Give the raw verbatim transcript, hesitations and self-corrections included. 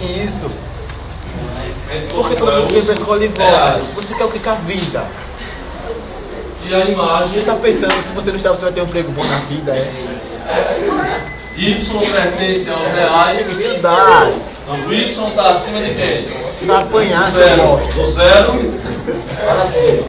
isso. Porque toda vez que você escolhe volta, você quer o que com a vida? E a imagem... Você está pensando, se você não está, você vai ter um emprego bom na vida, é? Y pertence aos reais. Verdade. O Y está acima de quem? Você vai apanhar, Do seu zero. bosta. Do zero para cima.